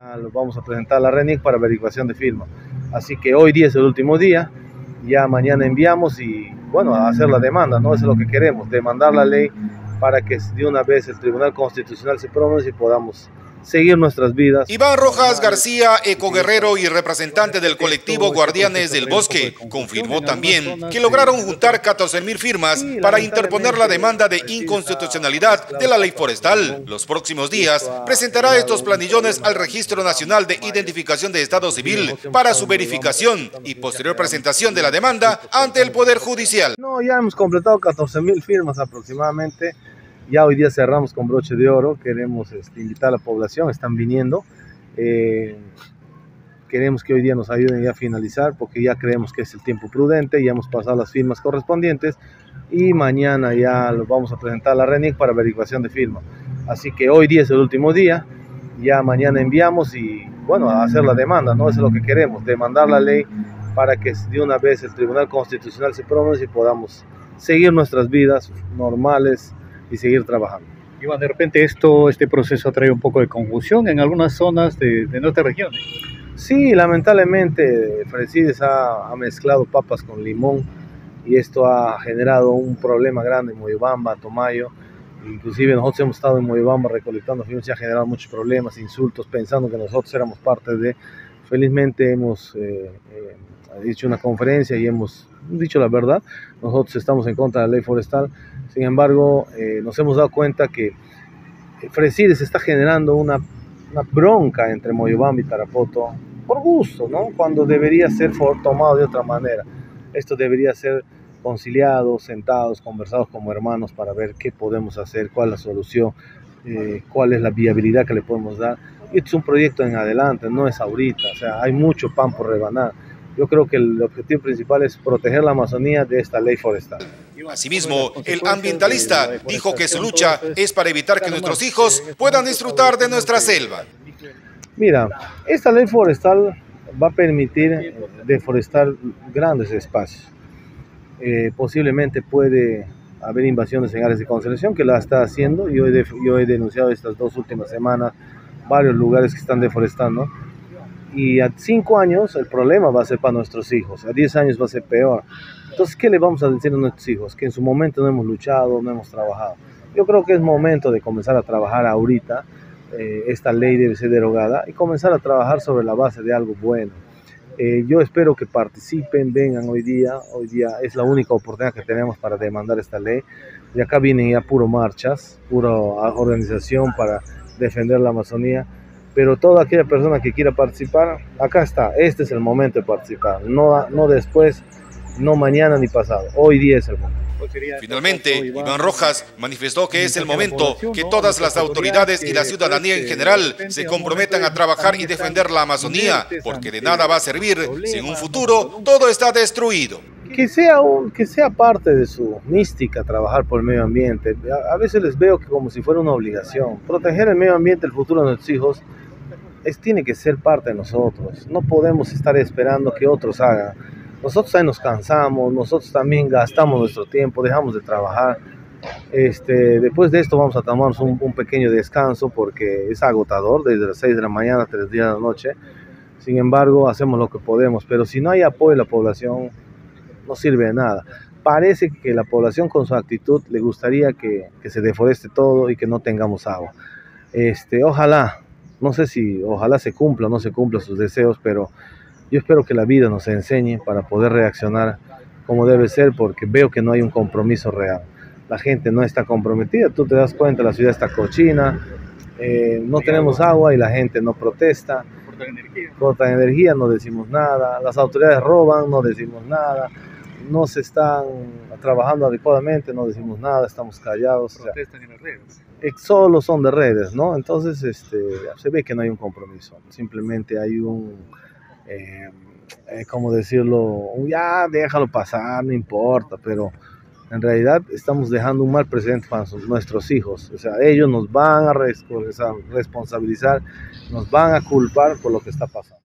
Lo vamos a presentar a la RENIEC para verificación de firma. Así que hoy día es el último día, ya mañana enviamos y bueno, a hacer la demanda, ¿no? Eso es lo que queremos, demandar la ley para que de una vez el Tribunal Constitucional se pronuncie y podamos seguir nuestras vidas. Iván Rojas García, ecoguerrero y representante del colectivo Guardianes del Bosque, confirmó también que lograron juntar 14.000 firmas para interponer la demanda de inconstitucionalidad de la ley forestal. Los próximos días presentará estos planillones al Registro Nacional de Identificación de Estado Civil para su verificación y posterior presentación de la demanda ante el Poder Judicial. No, ya hemos completado 14.000 firmas aproximadamente. Ya hoy día cerramos con broche de oro, queremos invitar a la población, están viniendo, queremos que hoy día nos ayuden ya a finalizar porque ya creemos que es el tiempo prudente, ya hemos pasado las firmas correspondientes y mañana ya lo vamos a presentar a la RENIEC para verificación de firma. Así que hoy día es el último día, ya mañana enviamos y bueno, a hacer la demanda, ¿no? Eso es lo que queremos, demandar la ley para que de una vez el Tribunal Constitucional se pronuncie y podamos seguir nuestras vidas normales y seguir trabajando. Iván, de repente este proceso trae un poco de confusión en algunas zonas de nuestra región. Sí, lamentablemente Fresides ha mezclado papas con limón y esto ha generado un problema grande en Moyobamba, Tomayo. Inclusive nosotros hemos estado en Moyobamba recolectando firmas y ha generado muchos problemas, insultos, pensando que nosotros éramos parte de... Felizmente hemos hecho una conferencia y hemos dicho la verdad. Nosotros estamos en contra de la ley forestal. Sin embargo, nos hemos dado cuenta que Fresides está generando una bronca entre Moyobamba y Tarapoto por gusto, ¿no? Cuando debería ser tomado de otra manera. Esto debería ser conciliado, sentados, conversados como hermanos para ver qué podemos hacer, cuál es la solución, cuál es la viabilidad que le podemos dar. Y esto es un proyecto en adelante, no es ahorita, o sea, hay mucho pan por rebanar. Yo creo que el objetivo principal es proteger la Amazonía de esta ley forestal. Asimismo, el ambientalista dijo que su lucha es para evitar que nuestros hijos puedan disfrutar de nuestra selva. Mira, esta ley forestal va a permitir deforestar grandes espacios. Posiblemente puede haber invasiones en áreas de conservación que la está haciendo. Yo he denunciado estas 2 últimas semanas varios lugares que están deforestando. Y a 5 años el problema va a ser para nuestros hijos, a 10 años va a ser peor. Entonces, ¿qué le vamos a decir a nuestros hijos? Que en su momento no hemos luchado, no hemos trabajado. Yo creo que es momento de comenzar a trabajar ahorita, esta ley debe ser derogada y comenzar a trabajar sobre la base de algo bueno. Yo espero que participen, vengan hoy día es la única oportunidad que tenemos para demandar esta ley. Y acá vienen ya puro marchas, pura organización para defender la Amazonía. Pero toda aquella persona que quiera participar, acá está, este es el momento de participar, no después, no mañana ni pasado, hoy día es el momento. Finalmente, Iván Rojas manifestó que es el momento que todas las autoridades y la ciudadanía en general se comprometan a trabajar y defender la Amazonía, porque de nada va a servir si en un futuro todo está destruido. Que sea parte de su mística trabajar por el medio ambiente. A veces les veo que como si fuera una obligación. Proteger el medio ambiente, el futuro de nuestros hijos, tiene que ser parte de nosotros. No podemos estar esperando que otros hagan. Nosotros también nos cansamos, nosotros también gastamos nuestro tiempo, dejamos de trabajar. Después de esto vamos a tomarnos un pequeño descanso porque es agotador, desde las 6 de la mañana hasta las 10 de la noche. Sin embargo, hacemos lo que podemos, pero si no hay apoyo de la población, no sirve de nada. Parece que la población con su actitud le gustaría que se deforeste todo y que no tengamos agua. Ojalá, no sé si ojalá se cumpla o no se cumpla sus deseos, pero yo espero que la vida nos enseñe para poder reaccionar como debe ser, porque veo que no hay un compromiso real. La gente no está comprometida, tú te das cuenta, la ciudad está cochina, no tenemos agua y la gente no protesta. Cortan energía, no decimos nada, las autoridades roban, no decimos nada, no se están trabajando adecuadamente, no decimos nada, estamos callados. Protestan en las redes. Solo son de redes, ¿no? Entonces se ve que no hay un compromiso, simplemente hay ¿cómo decirlo? Ya déjalo pasar, no importa, pero en realidad estamos dejando un mal precedente para nuestros hijos. O sea, ellos nos van a responsabilizar, nos van a culpar por lo que está pasando.